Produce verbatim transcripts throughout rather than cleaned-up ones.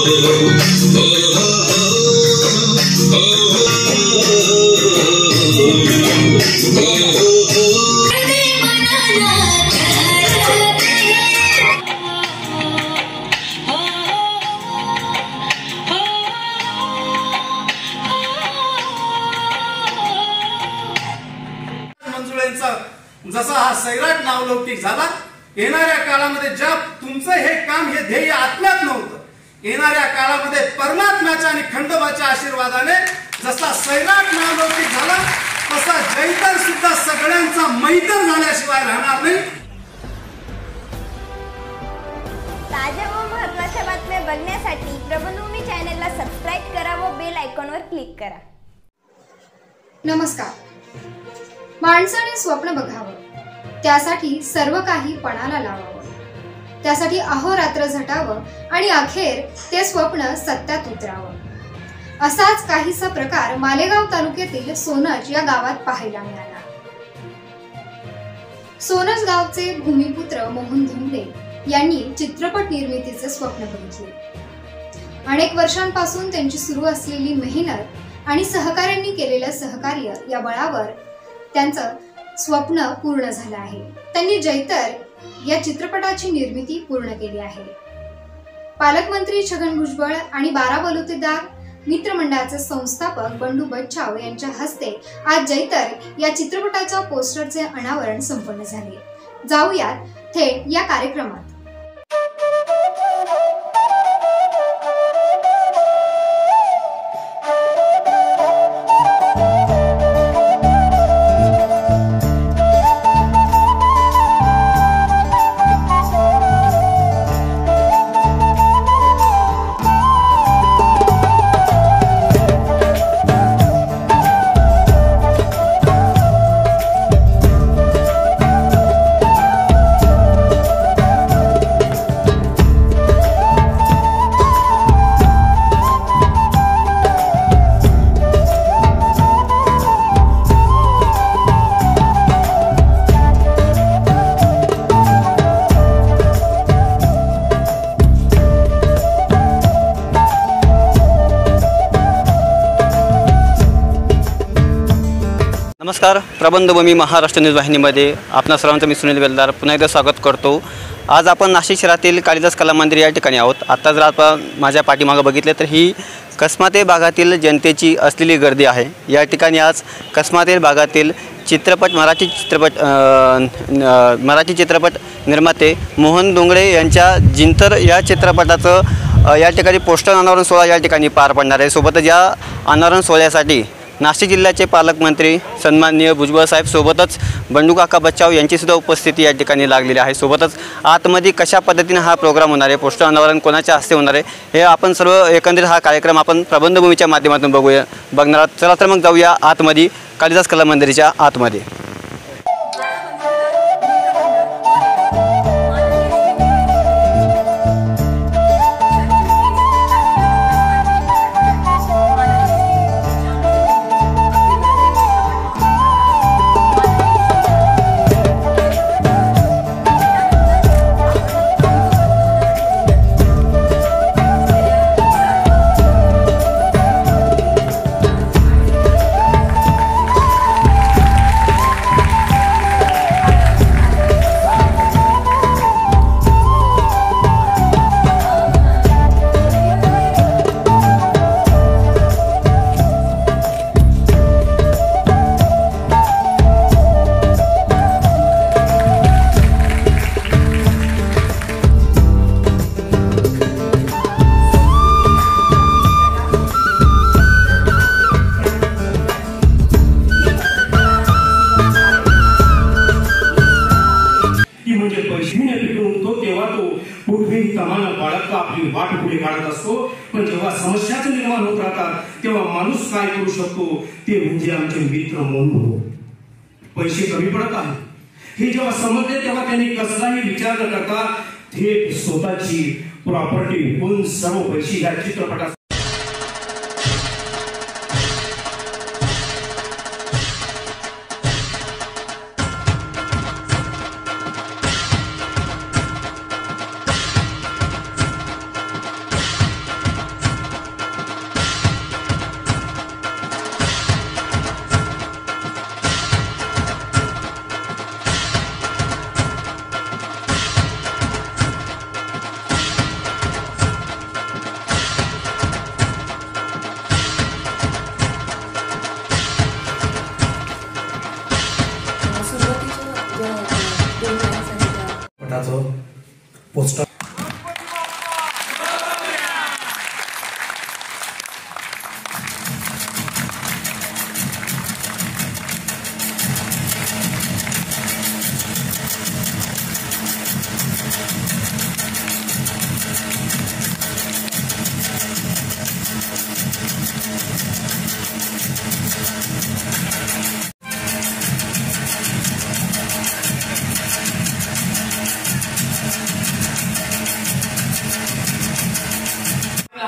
जसा हा सैराट नावलौकिक झाला, येणाऱ्या काळामध्ये ज्या तुमचं हे काम हे ध्येय आत्म्यात नव्हतं, येणाऱ्या काळामध्ये परमात्म्याच्या आणि खंडोबाच्या आशीर्वादाने जसा सैराट नावलौकिक झाला तसा जैतर सुद्धा सगळ्यांचा मैतर झाल्याशिवाय राहणार नाही। ताज्या व महत्त्वाच्या बातम्या बघण्यासाठी प्रबंधभूमी चॅनलला सबस्क्राइब करा व बेल आयकॉनवर क्लिक करा। नमस्कार। माणसाने स्वप्न बघावं, त्यासाठी सर्व काही पणाला लावावं, त्यासाठी अहोरात्र झटावं आणि अखेर ते स्वप्न सत्यात उतरावं। असाच काहीसा प्रकार मालेगाव तालुक्यातील सोनज या गावात पाहायला मिळाला। सोनज गावचे भूमिपुत्र मोहन धोंगडे यांनी चित्रपट निर्मितीचे स्वप्न बघितले। अनेक वर्षांपासून त्यांची सुरू असलेली मेहनत आणि सहकाऱ्यांनी केलेलं सहकार्य या बळावर त्यांचं स्वप्न पूर्ण झालं आहे। त्यांनी जैतर या चित्रपटाची निर्मिती पूर्ण केली आहे। पालकमंत्री छगन भुजबळ आणि बारा बलुतेदार मित्रमंडळाचे संस्थापक बंडू बच्छाव यांच्या हस्ते आज जैतर या चित्रपटाच्या पोस्टरचे अनावरण संपन्न झाले। जाऊयात थेट या कार्यक्रमात। नमस्कार। प्रबंधभूमी महाराष्ट्र न्यूज वाहिनीमध्ये आपणा सर्वांचं मी सुनील वेलदार पुन्हा एकदा स्वागत करतो। आज आपण नाशिक शहरातील कालिदास कला मंदिर या ठिकाणी आहोत। आता जर आपण माझ्या पाठीमागे बघितले तर ही कसमाते भागातील जनतेची असलेली गर्दी आहे। या ठिकाणी आज कसमाते भागातील चित्रपट मराठी चित्रपट मराठी चित्रपट निर्माते मोहन धोंगडे यांच्या जिंतर या चित्रपटाचं या ठिकाणी पोस्टर अनावरण सोहळा या ठिकाणी पार पडणार आहे। सोबतच या अनावरण सोहळ्यासाठी नाशिक जिल्ह्याचे पालकमंत्री सन्माननीय भुजबळ साहेब सोबतच बंडू काका बच्चाव यांची सुद्धा उपस्थिती या ठिकाणी लागलेली आहे। सोबतच आतमध्ये कशा पद्धतीने हा प्रोग्राम होणार आहे, पोस्टर अनावरण कोणाच्या हस्ते होणार आहे, हे आपण सर्व एकंदरीत हा कार्यक्रम आपण प्रबंधभूमीच्या माध्यमातून बघूया बघणार आहोत। चला तर मग जाऊया आतमध्ये, कालिदास कला मंदिराच्या आतमध्ये। आपली वाट पुढे काढत असतो, पण जेव्हा समस्याच निर्माण होत राहतात तेव्हा माणूस काय करू शकतो ते म्हणजे आमचे मित्र म्हणून पैसे कमी पडत आहेत हे जेव्हा समजले तेव्हा त्यांनी कसलाही विचार न करता थेट स्वतःची प्रॉपर्टी विकून सर्व पैसे या चित्रपटात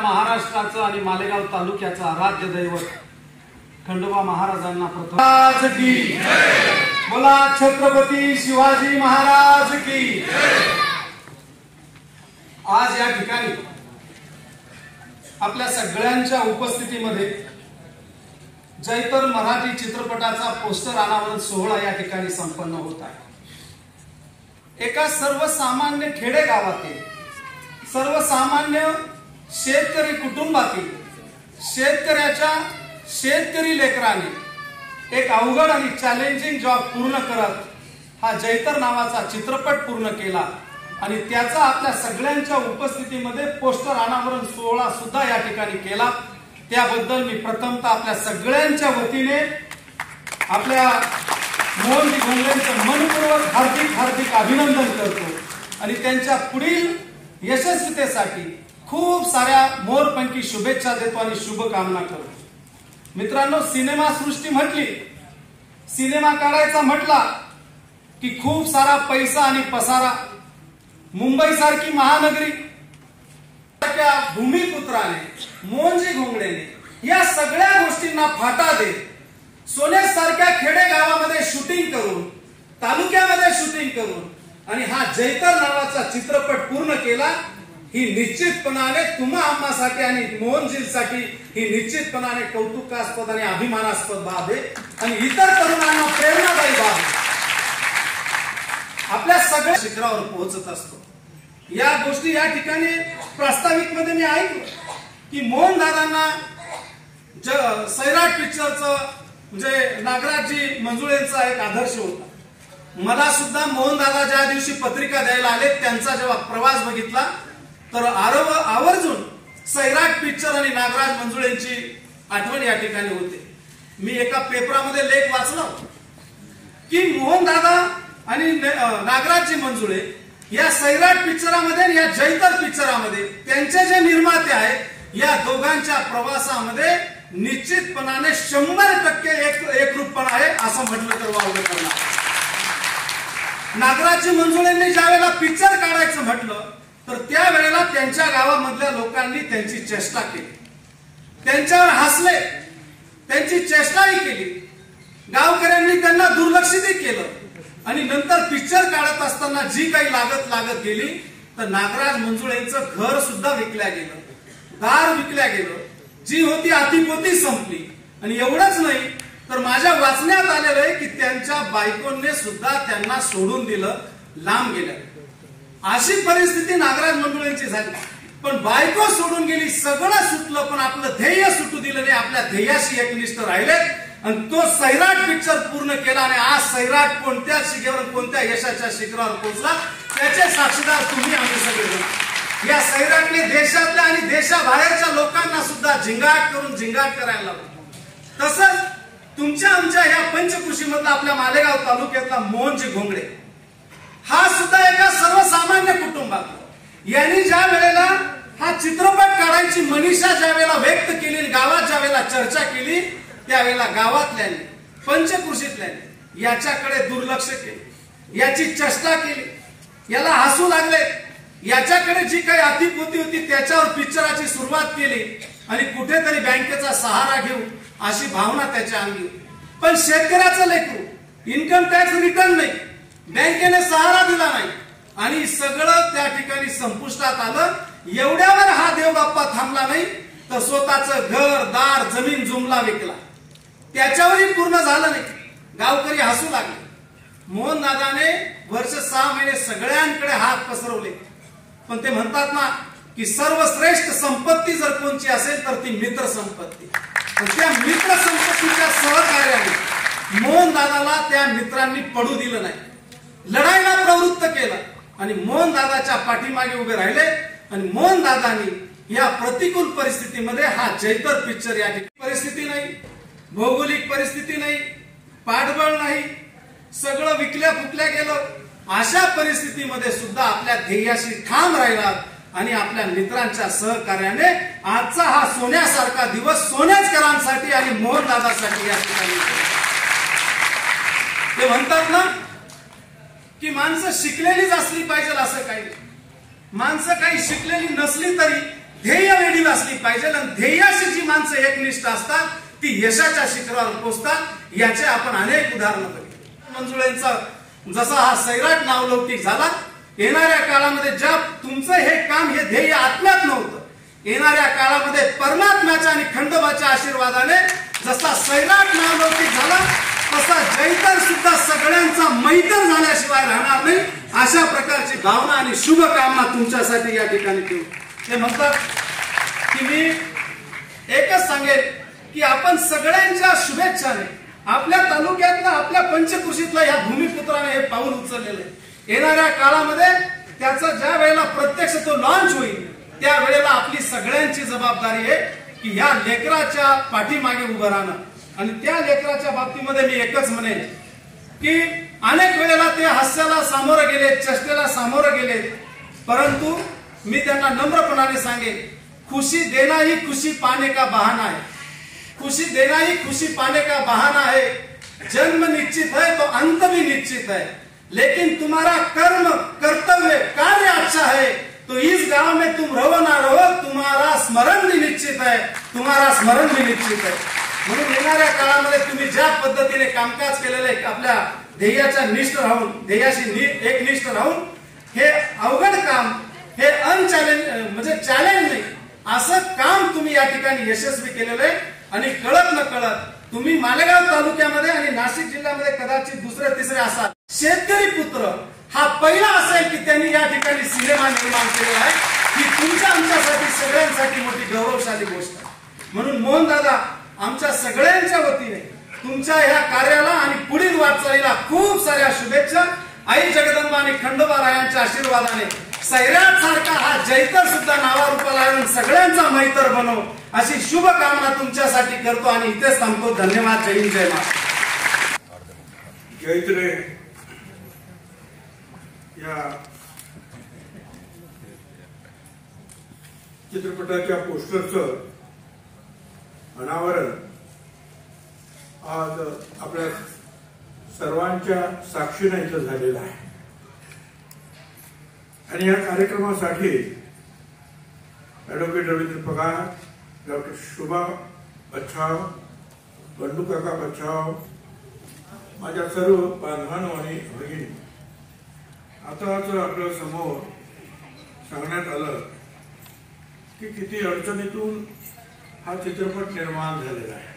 महाराष्ट्राचं आणि मालेगाव तालुक्याचा आराध्य दैवत खंडोबा महाराजांना प्रथम की बोला छत्रपती शिवाजी महाराज की। आज या ठिकाणी आपल्या सगळ्यांच्या उपस्थितीमध्ये जयतर मराठी चित्रपटाचा पोस्टर अनावरण सोहळा या ठिकाणी संपन्न होत आहे। एका सर्वसामान्य खेडेगावातील सर्वसामान्य शेतकरी कुटुंबातील शेतकऱ्याच्या शेतकरी लेकराने एक अवघड आणि चॅलेंजिंग जॉब पूर्ण करत हा जयतर नावाचा चित्रपट पूर्ण केला आणि त्याचा आपल्या सगळ्यांच्या उपस्थितीमध्ये पोस्टर अनावरण सोहळा सुद्धा या ठिकाणी केला। त्याबद्दल मी प्रथमतः आपल्या सगळ्यांच्या वतीने आपल्या मोहनजी घोंगडेंचं मनपूर्वक हार्दिक हार्दिक अभिनंदन करतो आणि त्यांच्या पुढील यशस्वीतेसाठी खूप साऱ्या मोरपंखी शुभेच्छा देतो आणि शुभकामना करतो। मित्रांनो, सिनेमा सृष्टी म्हटली, सिनेमा काढायचा म्हटला की खूप सारा पैसा आणि पसारा। मुंबई सारखी महानगरी भूमिपुत्राने मोहनजी घोंगडेने या सगळ्या गोष्टींना फाटा देत सोन्यासारख्या खेडेगावामध्ये शूटिंग करून तालुक्यामध्ये शूटिंग करून आणि हा जयतर नावाचा चित्रपट पूर्ण केला। ही निश्चितपणाने तुम्हा आम्हासाठी आणि मोहनजींसाठी ही निश्चितपणाने कौतुकास्पद आणि अभिमानास्पद बाब आहे आणि इतर तरुणांना प्रेरणादायी बाब आहे। आपल्या सगळ्या शिखरावर पोहोचत असतो। या गोष्टी या ठिकाणी प्रास्ताविक मध्ये मी ऐकलं की मोहन दादांना सैराट पिक्चरचं म्हणजे नागराजजी मंजुळेंचा एक आदर्श होता। मला सुद्धा मोहन दादा ज्या दिवशी पत्रिका द्यायला आले त्यांचा जेव्हा प्रवास बघितला तर आरव आवर्जून सैराट पिक्चर आणि नागराज मंजुळेंची आठवण या ठिकाणी होते। मी एका पेपरामध्ये लेख वाचला की मोहन दादा आणि नागराजजी मंजुळे या सैराट पिक्चरामध्ये आणि या जयतर पिक्चरामध्ये त्यांचे जे निर्माते आहेत या दोघांच्या प्रवासामध्ये निश्चितपणाने शंभर टक्के एक एकरूपपणा आहे असं म्हटलं तर वावगं करणार। नागराजजी मंजुळेंनी ज्या वेळेला पिक्चर काढायचं म्हटलं तर त्यावेळेला त्यांच्या गावामधल्या लोकांनी त्यांची चेष्टा केली, त्यांच्यावर हसले, त्यांची चेष्टाही केली, गावकऱ्यांनी त्यांना दुर्लक्षितही केलं आणि नंतर पिक्चर काढत असताना जी काही लागत लागत गेली तर नागराज मंजुळेंचं घर सुद्धा विकल्या गेलं, दार विकल्या गेलं, जी होती आतीपोती संपली आणि एवढंच नाही तर माझ्या वाचण्यात आलेलं आहे की त्यांच्या बायकोने सुद्धा त्यांना सोडून दिलं, लांब गेल्या। अशी परिस्थिती नागराज मंजुळेंची झाली। पण बायको सोडून गेली, सगळं सुटलं, पण आपलं ध्येय सुटू दिलं नाही, आपल्या ध्येयाशी एकनिष्ठ राहिले आणि तो सैराट पिक्चर पूर्ण केला आणि आज सैराट कोणत्या शिखरावर कोणत्या यशाच्या शिखरावर पोहोचला त्याचे साक्षीदार तुम्ही आम्ही सगळे। या सैराटने देशातल्या आणि देशाबाहेरच्या लोकांना सुद्धा झिंगाट करून झिंगाट करायला लावलं। तसंच तुमच्या आमच्या ह्या पंचकृषी मधला आपल्या मालेगाव तालुक्यातला मोहनजी घोंगडे हा सुद्धा एका सर्वसामान्य कुटुंबात यांनी ज्या वेळेला हा चित्रपट काढायची मनीषा ज्या वेळेला व्यक्त केली, गावात ज्या वेळेला चर्चा केली त्यावेळेला गावातल्याने पंचकृषीतल्याने याच्याकडे दुर्लक्ष केले, याची चेष्टा केली, याला हसू लागले, याच्याकडे जी काही अतिपोती होती त्याच्यावर पिक्चराची सुरुवात केली आणि कुठेतरी बँकेचा सहारा घेऊ अशी भावना त्याच्या अंगी। पण शेतकऱ्याचं लेकरू इन्कम टॅक्स रिटर्न नाही, बँकेने सहारा दिला नाही आणि सगळं त्या ठिकाणी संपुष्टात आलं। एवढ्यावर हा देवबाप्पा थांबला नाही तर स्वतःचं घर दार जमीन जुमला विकला, त्याच्यावरही पूर्ण झालं नाही, गावकरी हसू लागले। मोहन दादाने वर्ष सहा महिने सगळ्यांकडे हात पसरवले, पण ते म्हणतात ना की सर्वश्रेष्ठ संपत्ती जर कोणची असेल तर ती मित्र संपत्ती। त्या मित्र संपत्तीच्या सहकार्याने मोहन दादाला त्या मित्रांनी पडू दिलं नाही, लढाईला प्रवृत्त केलं आणि मोहन दादाच्या पाठीमागे उभे राहिले आणि मोहन दादांनी या प्रतिकूल परिस्थितीमध्ये हा जयतर पिक्चर या ठिकाणी परिस्थिती नाही, भौगोलिक परिस्थिती नाही, पाठबळ नाही, सगळं विकल्या फुकल्या गेलं, अशा परिस्थितीमध्ये सुद्धा आपल्या ध्येयाशी ठाम राहिलात आणि आपल्या मित्रांच्या सहकार्याने आजचा हा सोन्यासारखा दिवस सोन्याचकरांसाठी आणि मोहन दादासाठी या ठिकाणी। ते म्हणतात ना की माणसं शिकलेलीच असली पाहिजे असं काही, माणसं काही शिकलेली नसली तरी ध्येय वेडीला असली पाहिजे आणि ध्येयाशी जी माणसं एकनिष्ठ असतात ती यशाच्या शिखरावर पोहोचतात। याचे आपण अनेक उदाहरणं बघितली। मंजुळेंचा जसा हा सैराट नावलौकिक झाला, येणाऱ्या काळामध्ये ज्या तुमचं हे काम हे ध्येय आत्म्यात नव्हतं, येणाऱ्या काळामध्ये परमात्म्याच्या आणि खंडोबाच्या आशीर्वादाने जसा सैराट नावलौकिक झाला तसा जैतर सुद्धा सगळ्यांचा मैतर झाल्याशिवाय राहणार नाही, अशा प्रकारची भावना आणि शुभकामना तुमच्यासाठी या ठिकाणी ठेवू। ते म्हणतात की मी एकच सांगेन की आपण सगळ्यांच्या शुभेच्छाने आपल्या तालुक्यातला आपल्या पंचकृषीतला या भूमिपुत्राने हे पाऊल उचललेलं आहे। येणाऱ्या काळामध्ये त्याचा ज्या वेळेला प्रत्यक्ष तो लॉन्च होईल त्या वेळेला आपली सगळ्यांची जबाबदारी आहे की या लेकराच्या पाठीमागे उभं राहणं। आणि त्या लेकराच्या बाबतीमध्ये मी एकच म्हणेन की अनेक वेळेला ते हास्याला सामोरं गेले, चेष्टेला सामोरं गेले, परंतु मी त्यांना नम्रपणाने सांगेन, खुशी देना ही खुशी पाने का बहाना है, खुशी देना ही खुशी पाने का बहाना है, जन्म निश्चित है तो अंत भी निश्चित है, लेकिन तुम्हारा कर्म कर्तव्य कार्य अच्छा है तो इस गांव में तुम रहो ना रहो तुम्हारा स्मरण भी निश्चित है, तुम्हारा स्मरण भी निश्चित है। म्हणून येणाऱ्या काळामध्ये तुम्ही ज्या पद्धतीने कामकाज केलेलं आहे, आपल्या ध्येयाच्या निष्ठ राहून, ध्येयाशी एकनिष्ठ राहून हे अवघड काम, हे अनचॅलेंज म्हणजे चॅलेंज नाही असं काम तुम्ही या ठिकाणी यशस्वी केलेलं आहे। आणि कळत न कळत तुम्ही मालेगाव तालुक्यामध्ये आणि नाशिक जिल्ह्यामध्ये कदाचित दुसरे तिसरे असाल, शेतकरी पुत्र हा पहिला असेल की त्यांनी या ठिकाणी सिनेमा निर्माण केलेला आहे, ही तुमच्या आमच्यासाठी सगळ्यांसाठी मोठी गौरवशाली गोष्ट आहे। म्हणून मोहन दादा, आमच्या सगळ्यांच्या वतीने तुमच्या ह्या कार्याला आणि पुढील वाटचालीला खूप साऱ्या शुभेच्छा। आई जगदंबा आणि खंडोबा रायांच्या आशीर्वादाने सैराट सारखा हा जैतर सुद्धा नावारूपाला येऊन सगळ्यांचा मैत्र बनो अशी शुभकामना तुमच्यासाठी करतो आणि इथेच थांबतो। धन्यवाद। जय हिंद, जय महाराष्ट्र। जैत्रे या चित्रपटाच्या पोस्टरचं अनावरण आज आपल्या सर्वांच्या साक्षीने इथं झालेलं आहे आणि या कार्यक्रमासाठी ॲडव्होकेट रवींद्र पगार, डॉक्टर शोभा बच्छाव, बंडू काका बच्छाव, माझ्या सर्व बांधवांनो आणि भगिनी, आताच आपल्या समोर सांगण्यात आलं की किती अडचणीतून हा चित्रपट निर्माण झालेला आहे।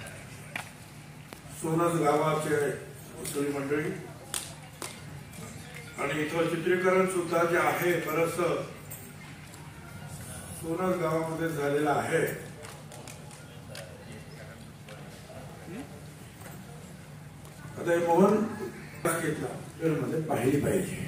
सोनस गावाचे वसुली मंडळी आणि इथं चित्रीकरण सुद्धा जे आहे बरंच सोनस गावामध्ये झालेलं आहे। आता हे मोहन घेतला मध्ये पाहिली पाहिजे।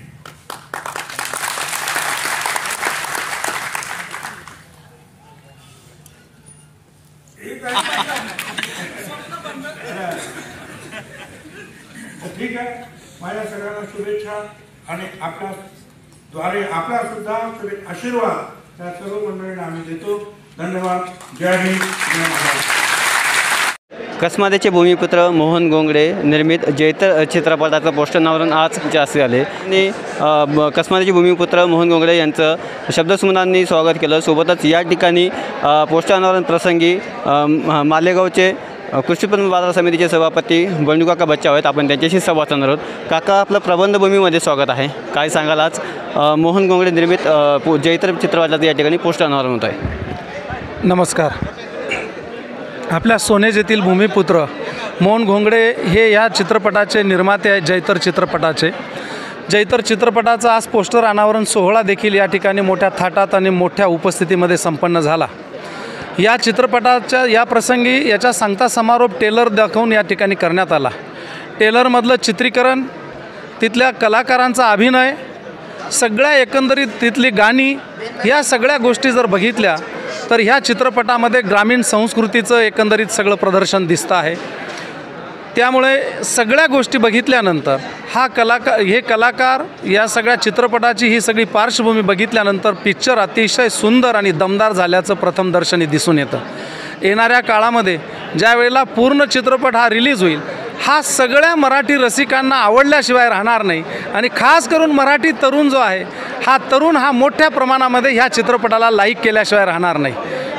ठीक आहे, माझ्या सगळ्यांना शुभेच्छा आणि आपल्या द्वारे आपला सुद्धा आशीर्वाद त्या सर्व मंडळींना आम्ही देतो। धन्यवाद। जय हिंद, जय महाराष्ट्र। कसमादेचे भूमिपुत्र मोहन गोंगडे निर्मित जैतर चित्रपटाचं पोस्टर अनावरण आज जास्त झाले आणि कसमादेचे भूमिपुत्र मोहन गोंगडे यांचं शब्दसुमनांनी स्वागत केलं। सोबतच या ठिकाणी पोस्टर अनावरण प्रसंगी मालेगावचे कृषी उत्पन्न बाजार समितीचे सभापती बंडू काका बच्चाव आहेत, आपण त्यांच्याशी संवाद साधणार आहोत। काका, आपलं प्रबंधभूमीमध्ये स्वागत आहे। काय सांगाल, आज मोहन गोंगडे निर्मित जैतर चित्रपटाचं या ठिकाणी पोस्टर अनावरण होत आहे? नमस्कार। आपल्या सोनेज येथील भूमिपुत्र मोहन गोंगडे हे या चित्रपटाचे निर्माते आहेत, जैतर चित्रपटाचे। जैतर चित्रपटाचं आज पोस्टर अनावरण सोहळा देखील या ठिकाणी मोठ्या थाटात आणि मोठ्या उपस्थितीमध्ये संपन्न झाला। या चित्रपटाच्या या प्रसंगी याचा सांगता समारोप टेलर दाखवून या ठिकाणी करण्यात आला। टेलरमधलं चित्रीकरण, तिथल्या कलाकारांचा अभिनय, सगळ्या एकंदरीत तिथली गाणी, या सगळ्या गोष्टी जर बघितल्या तर ह्या चित्रपटामध्ये ग्रामीण संस्कृतीचं एकंदरीत सगळं प्रदर्शन दिसतं आहे। त्यामुळे सगळ्या गोष्टी बघितल्यानंतर हा कलाकार हे कलाकार या सगळ्या चित्रपटाची ही सगळी पार्श्वभूमी बघितल्यानंतर पिक्चर अतिशय सुंदर आणि दमदार झाल्याचं प्रथम दर्शनी दिसून येतं। येणाऱ्या काळामध्ये ज्या वेळेला पूर्ण चित्रपट हा रिलीज होईल, हा सगळ्या मराठी रसिकांना आवडल्याशिवाय राहणार नाही आणि खास करून मराठी तरुण जो आहे, हा तरुण हा मोठ्या प्रमाणामध्ये ह्या चित्रपटाला लाईक केल्याशिवाय राहणार नाही।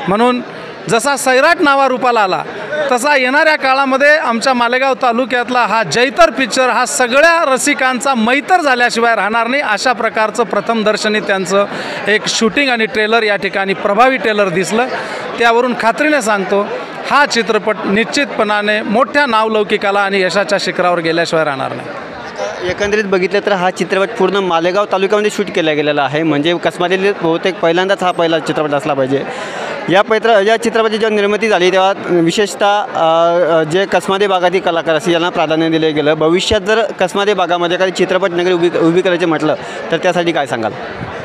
म्हणून जसा सैराट नावा रूपाला आला तसा येणाऱ्या काळामध्ये आमच्या मालेगाव तालुक्यातला हा जैतर पिक्चर हा सगळ्या रसिकांचा मैतर झाल्याशिवाय राहणार नाही, अशा प्रकारचं प्रथम दर्शनी त्यांचं एक शूटिंग आणि ट्रेलर या ठिकाणी प्रभावी ट्रेलर दिसलं. त्यावरून खात्रीने सांगतो हा चित्रपट निश्चितपणाने मोठ्या नावलौकिकाला आणि यशाच्या शिखरावर गेल्याशिवाय राहणार नाही. एकंदरीत बघितलं तर हा चित्रपट पूर्ण मालेगाव तालुक्यामध्ये शूट केला गेलेला आहे, म्हणजे कसमातील बहुतेक पहिल्यांदाच हा पहिला चित्रपट असला पाहिजे. या पैत्र या चित्रपटाची जेव्हा निर्मिती झाली तेव्हा विशेषतः जे कसमादे भागातील कलाकार असे यांना प्राधान्य दिले गेलं. भविष्यात जर कसमादे भागामध्ये काही चित्रपट नगरी उभी उभी करायचे म्हटलं तर त्यासाठी काय सांगाल?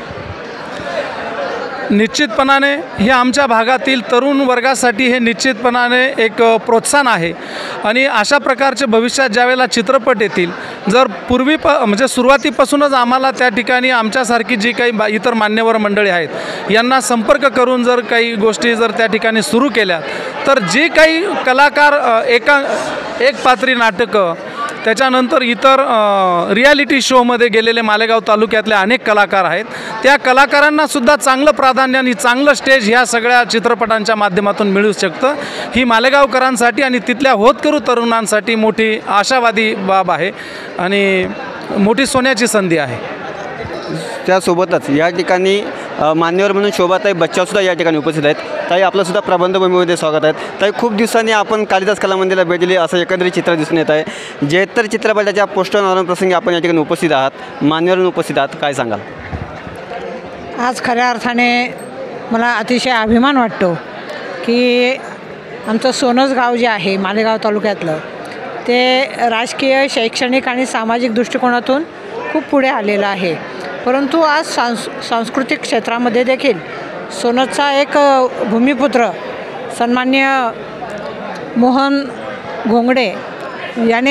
निश्चितपणाने हे आमच्या भागातील तरुण वर्गासाठी हे निश्चितपणाने एक प्रोत्साहन आहे आणि अशा प्रकारचे भविष्यात ज्यावेळेला चित्रपट येतील, जर पूर्वी प म्हणजे सुरुवातीपासूनच आम्हाला त्या ठिकाणी आमच्यासारखी जी काही बा इतर मान्यवर मंडळी आहेत यांना संपर्क करून जर काही गोष्टी जर त्या ठिकाणी सुरू केल्या तर जे काही कलाकार एका एक पात्री नाटकं त्याच्यानंतर इतर रियालिटी शोमध्ये गेलेले मालेगाव तालुक्यातले अनेक कलाकार आहेत, त्या कलाकारांनासुद्धा चांगलं प्राधान्य आणि चांगलं स्टेज ह्या सगळ्या चित्रपटांच्या माध्यमातून मिळू शकतं. ही मालेगावकरांसाठी आणि तिथल्या होतकरू तरुणांसाठी मोठी आशावादी बाब आहे आणि मोठी सोन्याची संधी आहे. त्यासोबतच या ठिकाणी मान्यवर म्हणून शोभाताई बच्चावसुद्धा या ठिकाणी उपस्थित आहेत. ताई आपलंसुद्धा प्रबंधभूमीमध्ये स्वागत आहे. ताई खूप दिवसांनी आपण कालिदास कला मंदिराला भेट दिली असं एकंदरीत चित्र दिसून येत आहे. जैतर चित्रपटाच्या पोस्टर अनावरण प्रसंगी आपण या ठिकाणी उपस्थित आहात, मान्यवर उपस्थित आहात, काय सांगाल? आज खऱ्या अर्थाने मला अतिशय अभिमान वाटतो की आमचं सोनस गाव जे आहे मालेगाव तालुक्यातलं ते राजकीय, शैक्षणिक आणि सामाजिक दृष्टिकोनातून खूप पुढे आलेलं आहे. परंतु आज सांस सांस्कृतिक क्षेत्रामध्ये देखील सोनसचा एक भूमिपुत्र सन्माननीय मोहन घोंगडे याने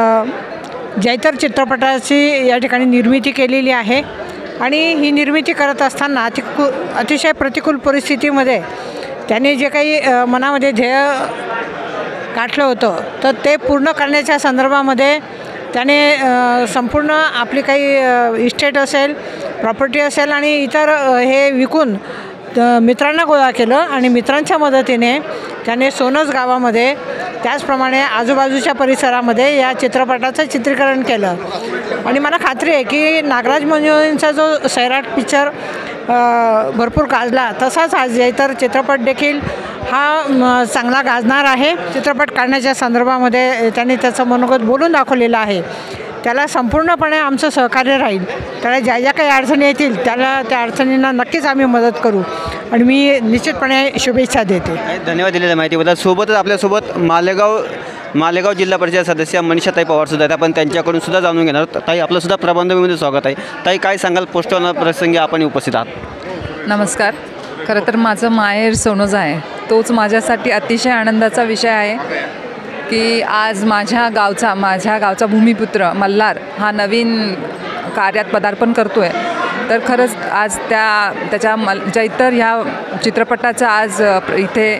जैतर चित्रपटाची या ठिकाणी निर्मिती केलेली आहे आणि ही निर्मिती करत असताना अतिकु अतिशय प्रतिकूल परिस्थितीमध्ये त्याने जे काही मनामध्ये ध्येय गाठलं होतं तर ते पूर्ण करण्याच्या संदर्भामध्ये त्याने संपूर्ण आपली काही इस्टेट असेल, प्रॉपर्टी असेल आणि इतर हे विकून मित्रांना गोळा केलं आणि मित्रांच्या मदतीने त्याने सोनस गावामध्ये त्याचप्रमाणे आजूबाजूच्या परिसरामध्ये या चित्रपटाचं चित्रीकरण केलं. आणि मला खात्री आहे की नागराज मंजुळेंचा जो सैराट पिक्चर भरपूर गाजला तसाच हा जैतर चित्रपट देखील हा चांगला गाजणार आहे. चित्रपट काढण्याच्या संदर्भामध्ये त्यांनी त्याचं मनोगत बोलून दाखवलेलं आहे. त्याला संपूर्णपणे आमचं सहकार्य राहील. त्याला ज्या ज्या काही अडचणी येतील त्याला त्या अडचणींना नक्कीच आम्ही मदत करू आणि मी निश्चितपणे शुभेच्छा देते. धन्यवाद दिलेल्या माहितीबद्दल. सोबतच आपल्यासोबत मालेगाव मालेगाव जिल्हा परिषद सदस्य मनीषाताई पवारसुद्धा आहेत, आपण त्यांच्याकडून सुद्धा जाणून घेणार. ताई आपलंसुद्धा प्रबंधभूमीमध्ये स्वागत आहे. ताई काय सांगाल, पोस्टर प्रसंगी आपण उपस्थित आहात? नमस्कार. खरं तर माझं माहेर सोनोज आहे, तोच माझ्यासाठी अतिशय आनंदाचा विषय आहे की आज माझ्या गावचा माझ्या गावचा भूमिपुत्र मल्हार हा नवीन कार्यात पदार्पण करतो आहे. तर खरंच आज त्या त्याच्या मल जैतर ह्या चित्रपटाचं आज इथे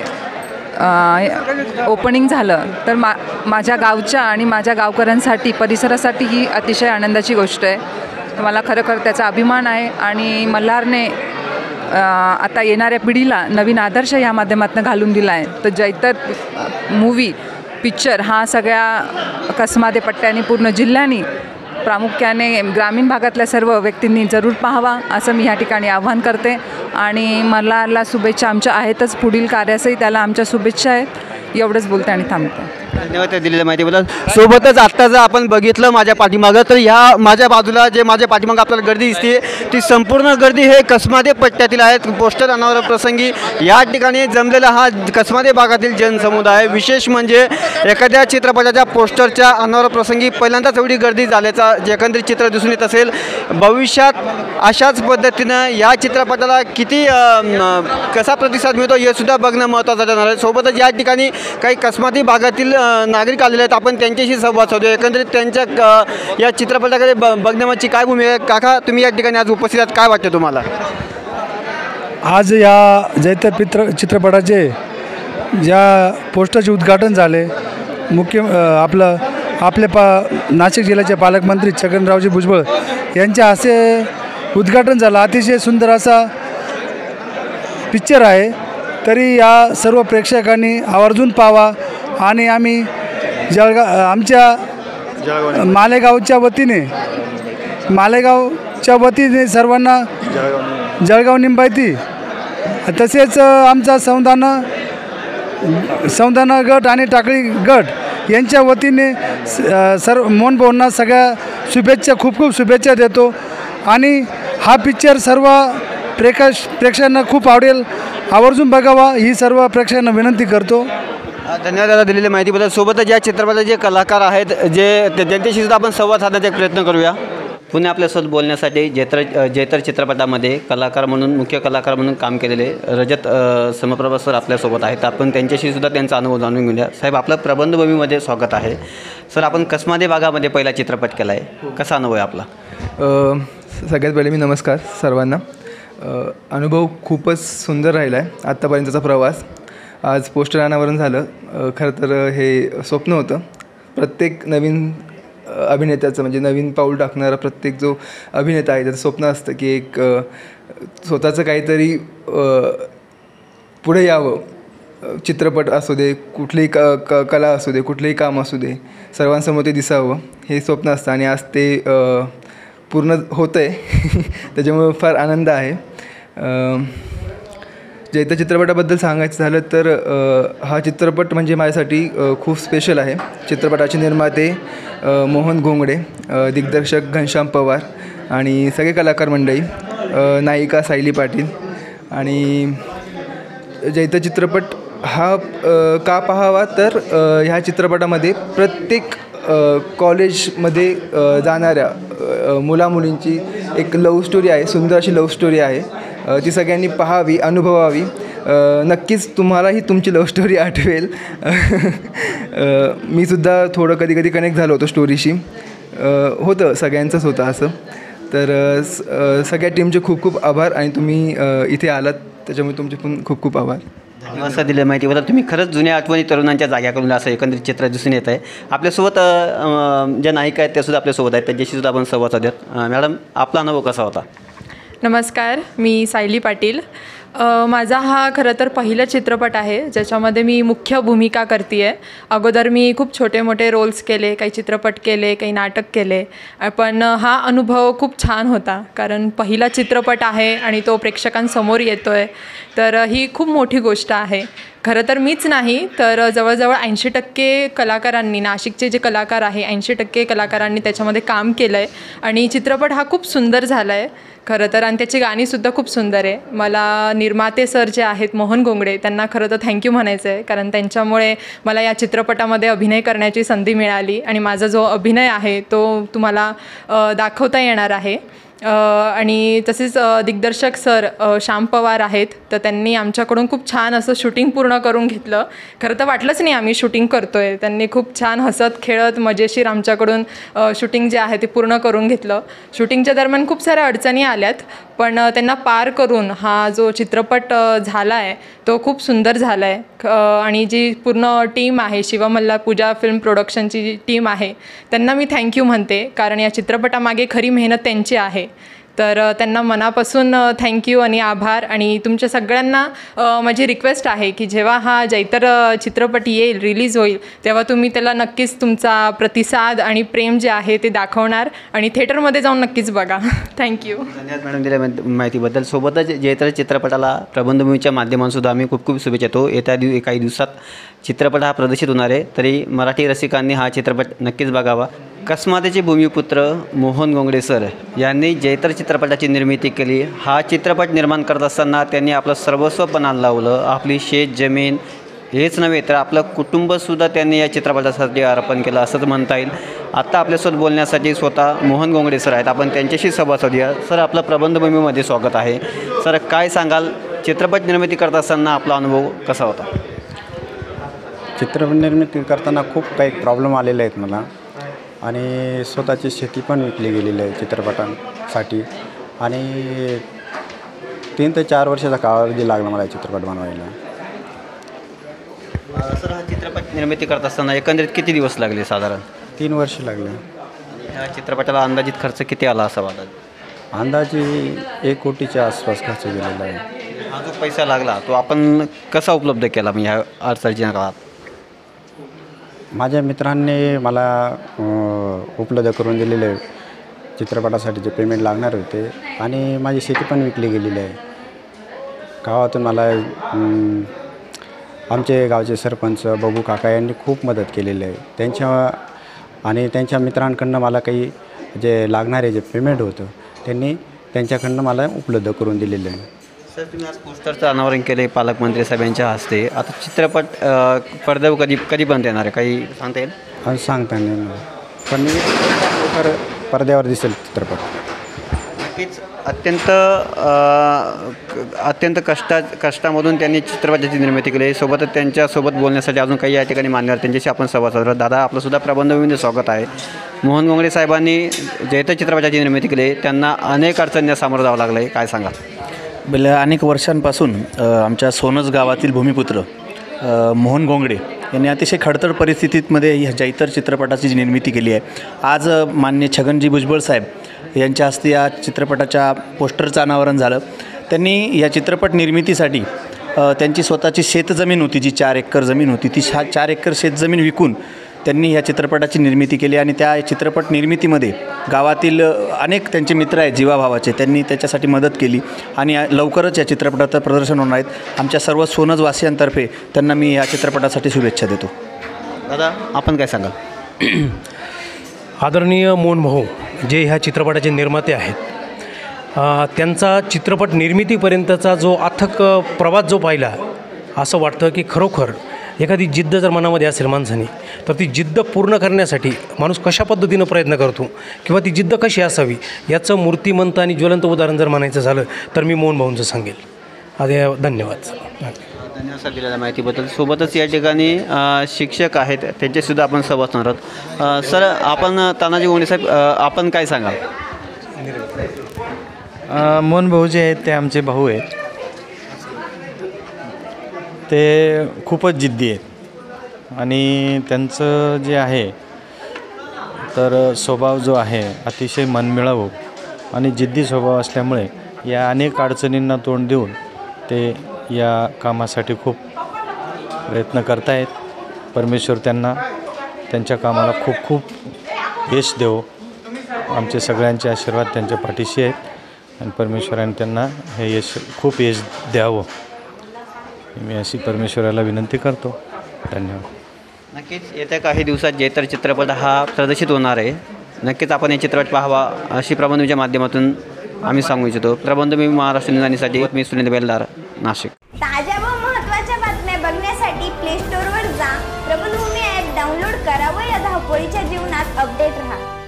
ओपनिंग झालं तर मा माझ्या गावच्या आणि माझ्या गावकऱ्यांसाठी, परिसरासाठी ही अतिशय आनंदाची गोष्ट आहे. तर मला खरोखर त्याचा अभिमान आहे आणि मल्हारने आता येणाऱ्या पिढीला नवीन आदर्श या माध्यमातून घालून दिला आहे. तर जैतर मूवी पिक्चर हा सगळ्या कसमादे पट्ट्याने पूर्ण जिल्ह्याने प्रामुख्याने ग्रामीण भागातल्या सर्व व्यक्तींनी जरूर पाहावा असं मी ह्या ठिकाणी आवाहन करते. आणि मल्हारला शुभेच्छा आमच्या आहेतच, पुढील कार्यासही त्याला आमच्या शुभेच्छा आहेत. एवढंच बोलते आणि थांबते. धन्यवाद दिलेल्या माहितीबद्दल. सोबतच आत्ता जर आपण बघितलं माझ्या पाठीमागं तर ह्या माझ्या बाजूला जे माझ्या पाठीमागं आपल्याला गर्दी दिसते ती संपूर्ण गर्दी हे कसमादे पट्ट्यातील आहेत. पोस्टर अनावरण प्रसंगी या ठिकाणी जमलेला हा कसमादे भागातील जनसमुदाय. विशेष म्हणजे एखाद्या चित्रपटाच्या पोस्टरच्या अनावरण प्रसंगी पहिल्यांदाच एवढी गर्दी झाल्याचा जे एकंदरीत चित्र दिसून येत असेल. भविष्यात अशाच पद्धतीनं या चित्रपटाला किती कसा प्रतिसाद मिळतो हे सुद्धा बघणं महत्त्वाचं ठरणार आहे. सोबतच या ठिकाणी काही कसमादी भागातील नागरिक आलेले आहेत, आपण त्यांच्याशी संवाद साधू. एकंदरीत त्यांच्या या चित्रपटाकडे ब बघण्याची काय भूमिका आहे? काका तुम्ही या ठिकाणी आज उपस्थित आहात, काय वाटतं तुम्हाला? आज या जैतर पित्र चित्रपटाचे ज्या पोस्टरचे उद्घाटन झाले, मुख्य आपलं आपले पा नाशिक जिल्ह्याचे पालकमंत्री छगनरावजी भुजबळ यांच्या हस्ते उद्घाटन झालं. अतिशय सुंदर असा पिक्चर आहे तरी या सर्व प्रेक्षकांनी आवर्जून पाहावा आणि आम्ही जळगाव आमच्या मालेगावच्या वतीने मालेगावच्या वतीने सर्वांना जळगाव निंबायती तसेच आमचा संधान संधान गट आणि टाकळी गट यांच्या वतीने सर्व मोहन भाऊंना सगळ्या शुभेच्छा खूप खूप शुभेच्छा देतो आणि हा पिक्चर सर्व प्रेक्षक प्रेक्षकांना खूप आवडेल, आवर्जून बघावा ही सर्व प्रेक्षकांना विनंती करतो. धन्यवाद दादा दिलेल्या माहितीबद्दल. सोबतच या चित्रपटाचे जे कलाकार आहेत जे त्यांच्याशी सुद्धा आपण संवाद साधण्याचा एक प्रयत्न करूया. पुन्हा आपल्यासोबत बोलण्यासाठी जैतर जैतर चित्रपटामध्ये कलाकार म्हणून मुख्य कलाकार म्हणून काम केलेले रजत समप्रभा सर आपल्यासोबत आहेत. आपण त्यांच्याशी सुद्धा त्यांचा अनुभव जाणून घेऊया. साहेब, आपलं प्रबंधभूमीमध्ये स्वागत आहे. सर, आपण कसमादे भागामध्ये पहिला चित्रपट केला आहे, कसा अनुभव आहे आपला? सगळ्यात पहिले मी नमस्कार सर्वांना. अनुभव खूपच सुंदर राहिला आहे आत्तापर्यंतचा प्रवास. आज पोस्टर अनावरण झालं. खरं तर हे स्वप्न होतं. प्रत्येक नवीन अभिनेत्याचं म्हणजे नवीन पाऊल टाकणारा प्रत्येक जो अभिनेता आहे त्याचं स्वप्न असतं की एक स्वतःचं काहीतरी पुढे यावं. चित्रपट असू दे, कुठलीही क क कला असू दे, कुठलंही काम असू दे, सर्वांसमोर ते दिसावं हे स्वप्न असतं आणि आज ते पूर्ण होतं आहे. त्याच्यामुळे फार आनंद आहे. जैतर चित्रपटाबद्दल सांगायचं झालं तर हा चित्रपट म्हणजे माझ्यासाठी खूप स्पेशल आहे. चित्रपटाचे निर्माते मोहन घोंगडे, दिग्दर्शक घनश्याम पवार आणि सगळे कलाकार मंडळी, नायिका सायली पाटील. आणि जैतर चित्रपट हा का पाहावा तर ह्या चित्रपटामध्ये प्रत्येक कॉलेजमध्ये जाणाऱ्या मुलामुलींची एक लव्ह स्टोरी आहे, सुंदर अशी लव्ह स्टोरी आहे. ती सगळ्यांनी पाहावी, अनुभवावी. नक्कीच तुम्हालाही तुमची लव्ह स्टोरी आठवेल. मी सुद्धा थोडं कधी कधी कनेक्ट झालो होतो स्टोरीशी. होतं सगळ्यांचंच होतं असं. तर सगळ्या टीमचे खूप खूप आभार आणि तुम्ही इथे आलात त्याच्यामुळे तुमचे पण खूप खूप आभार. धन्यवाद सर दिल्या माहितीबद्दल. तुम्ही खरंच जुन्या आठवणी तरुणांच्या जाग्या करून असं एकंदरीत चित्र दिसून येत आहे. आपल्यासोबत ज्या नायिका आहेत त्यासुद्धा आपल्यासोबत आहेत, त्यांच्याशी सुद्धा आपण संवाद साधूयात. मॅडम, आपला अनुभव कसा होता? नमस्कार, मी सायली पाटील. माझा हा खरं तर पहिला चित्रपट आहे ज्याच्यामध्ये मी मुख्य भूमिका करते आहे. अगोदर मी खूप छोटे मोठे रोल्स केले, काही चित्रपट केले, काही नाटक केले, पण हा अनुभव खूप छान होता कारण पहिला चित्रपट आहे आणि तो प्रेक्षकांसमोर येतो आहे. तर ही खूप मोठी गोष्ट आहे. खरं तर मीच नाही तर जवळजवळ ऐंशी टक्के कलाकारांनी, नाशिकचे जे कलाकार आहे ऐंशी टक्के कलाकारांनी त्याच्यामध्ये काम केलं आहे आणि चित्रपट हा खूप सुंदर झाला आहे खरं तर. आणि त्याची गाणीसुद्धा खूप सुंदर आहे. मला निर्माते सर जे आहेत मोहन घोंगडे त्यांना खरं तर थँक्यू म्हणायचं आहे कारण त्यांच्यामुळे मला या चित्रपटामध्ये अभिनय करण्याची संधी मिळाली आणि माझा जो अभिनय आहे तो तुम्हाला दाखवता येणार आहे. आणि तसेच दिग्दर्शक सर श्याम पवार आहेत, तर त्यांनी आमच्याकडून खूप छान असं शूटिंग पूर्ण करून घेतलं. खरं तर वाटलंच नाही आम्ही शूटिंग करतो आहे. त्यांनी खूप छान हसत खेळत मजेशीर आमच्याकडून शूटिंग जे आहे ते पूर्ण करून घेतलं. शूटिंगच्या दरम्यान खूप साऱ्या अडचणी आल्यात पण त्यांना पार करून हा जो चित्रपट झाला आहे तो खूप सुंदर झाला आहे. आणि जी पूर्ण टीम आहे, शिवमल्ला पूजा फिल्म प्रोडक्शनची जी टीम आहे त्यांना मी थँक्यू म्हणते कारण या चित्रपटामागे खरी मेहनत त्यांची आहे. तर त्यांना मनापासून थँक्यू आणि आभार. आणि तुमच्या सगळ्यांना माझी रिक्वेस्ट आहे की जेव्हा हा जैतर चित्रपट येईल, रिलीज होईल, तेव्हा तुम्ही त्याला नक्कीच तुमचा प्रतिसाद आणि प्रेम जे आहे ते दाखवणार आणि थिएटरमध्ये जाऊन नक्कीच बघा. थँक्यू. धन्यवाद मॅडम दिल्या माहितीबद्दल. सोबतच जैतर चित्रपटाला प्रबंधभूमीच्या माध्यमातून आम्ही खूप खूप शुभेच्छा देतो. येत्या दिव काही दिवसात चित्रपट हा प्रदर्शित होणार आहे, तरी मराठी रसिकांनी हा चित्रपट नक्कीच बघावा. कसमादेचे भूमिपुत्र मोहन घोंगडे सर यांनी जैतर चित्रपटाची निर्मिती केली. हा चित्रपट निर्माण करत असताना त्यांनी आपलं सर्वस्व पणाला लावलं. आपली शेत जमीन हेच नव्हे तर आपलं कुटुंबसुद्धा त्यांनी या चित्रपटासाठी अर्पण केलं असंच म्हणता येईल. आत्ता आपल्यासोबत बोलण्यासाठी स्वतः मोहन घोंगडे सर आहेत, आपण त्यांच्याशी संवाद साधूया. सर, आपलं प्रबंधभूमीमध्ये स्वागत आहे. सर, काय सांगाल, चित्रपट निर्मिती करत असताना आपला अनुभव कसा होता? चित्रपट निर्मिती करताना खूप काही प्रॉब्लेम आलेले आहेत मला आणि स्वतःची शेती पण विकली गेलेली आहे चित्रपटांसाठी आणि तीन ते चार वर्षाचा कालावधी लागला मला चित्रपट बनवायला. सर, हा चित्रपट निर्मिती करत असताना एकंदरीत किती दिवस लागले? साधारण तीन वर्ष लागले. ह्या चित्रपटाला अंदाजित खर्च किती आला असा वाटत? अंदाजे एक कोटीच्या आसपास खर्च केलेला आहे. हा जो पैसा लागला तो आपण कसा उपलब्ध केला म्हणजे ह्या अडचणीच्या काळात? माझ्या मित्रांनी मला उपलब्ध करून दिलेले चित्रपटासाठी जे पेमेंट लागणार होते आणि माझी शेती पण विकली गेलेली आहे. गावातून मला आमचे गावचे सरपंच बबू काका यांनी खूप मदत केलेली आहे. त्यांच्या आणि त्यांच्या मित्रांकडनं मला काही जे लागणारे जे पेमेंट होतं त्यांनी त्यांच्याकडनं मला उपलब्ध करून दिलेलं आहे. सर, तुम्ही आज पोस्टरचं अनावरण केले पालकमंत्री साहेबांच्या हस्ते. आता चित्रपट पडद्यावर कधी कधीपर्यंत येणार आहे काही सांगता येईल? आज सांगता येईल पण मी लवकर पडद्यावर दिसेल चित्रपट. नक्कीच अत्यंत अत्यंत कष्टा कष्टामधून त्यांनी चित्रपटाची निर्मिती केली. सोबतच त्यांच्यासोबत बोलण्यासाठी अजून काही या ठिकाणी मान्यवर त्यांच्याशी आपण संवाद साधला. दादा, आपलंसुद्धा प्रबंधभूमीमध्ये स्वागत आहे. मोहन घोंगडे साहेबांनी जयतर चित्रपटाची निर्मिती केली, त्यांना अनेक अडचणींना सामोरं जावं लागलं आहे, काय सांगाल? गेल्या अनेक वर्षांपासून आमच्या सोनस गावातील भूमिपुत्र मोहन घोंगडे यांनी अतिशय खडतर परिस्थितीमध्ये ह्या जयतर चित्रपटाची जी निर्मिती केली आहे. आज माननीय छगनजी भुजबळ साहेब यांच्या हस्ते या चित्रपटाच्या पोस्टरचं अनावरण झालं. त्यांनी या चित्रपट निर्मितीसाठी त्यांची स्वतःची शेतजमीन होती, जी चार एकर जमीन होती, ती शा चार एकर शेतजमीन विकून त्यांनी या चित्रपटाची निर्मिती केली आणि त्या चित्रपट निर्मितीमध्ये गावातील अनेक त्यांचे मित्र आहेत जीवाभावाचे, त्यांनी त्याच्यासाठी मदत केली आणि लवकरच या चित्रपटाचं प्रदर्शन होणार आहेत. आमच्या सर्व सोनजवासियांतर्फे त्यांना मी या चित्रपटासाठी शुभेच्छा देतो. दादा, आपण काय सांगाल? आदरणीय मोहन भाऊ जे ह्या चित्रपटाचे निर्माते आहेत, त्यांचा चित्रपट निर्मितीपर्यंतचा जो अथक प्रवास जो पाहिला, असं वाटतं की खरोखर एखादी जिद्द जर मनामध्ये असेल माणसाने, तर ती जिद्द पूर्ण करण्यासाठी माणूस कशा पद्धतीनं प्रयत्न करतो किंवा ती जिद्द कशी असावी याचं मूर्तिमंत आणि ज्वलंत उदाहरण जर म्हणायचं झालं तर मी मोहन भाऊंचं सांगेल. आधी धन्यवाद. धन्यवाद सर दिलेल्या माहितीबद्दल. सोबतच या ठिकाणी शिक्षक आहेत, त्यांच्यासुद्धा आपण संवाद साधणार आहोत. सर, आपण तानाजी घोंगडे साहेब, आपण काय सांगाल? मोहन भाऊ जे आहेत ते आमचे भाऊ आहेत. ते खूपच जिद्दी आहेत आणि त्यांचं जे आहे तर स्वभाव जो आहे अतिशय मनमिळावू आणि जिद्दी स्वभाव असल्यामुळे या अनेक अडचणींना तोंड देऊन ते या कामासाठी खूप प्रयत्न करत आहेत. परमेश्वर त्यांना त्यांच्या कामाला खूप खूप यश देवो. आमचे सगळ्यांचे आशीर्वाद त्यांच्या पाठीशी आहेत आणि परमेश्वराने त्यांना हे यश खूप यश द्यावं मी अशी परमेश्वराला विनंती करतो. धन्यवाद. नक्कीच येत्या काही दिवसात जयतर चित्रपट हा प्रदर्शित होणार आहे. नक्कीच आपण हे चित्रपट पाहावा अशी प्रबंधभूमीच्या माध्यमातून आम्ही सांगू इच्छितो. प्रबंधभूमी महाराष्ट्र न्यूजसाठी मी सुनील बेलदार, नाशिक. ताज्या व महत्त्वाच्या बातम्या बघण्यासाठी प्ले स्टोअरवर जा, प्रबंधभूमी ॲप डाउनलोड करा व या धावपळीच्या जीवनात अपडेट राहा.